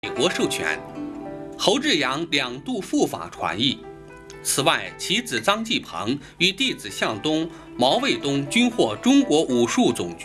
美国授权，侯志阳2度赴法传译。此外，其子臧继鹏与弟子向东、毛卫东均获中国武术总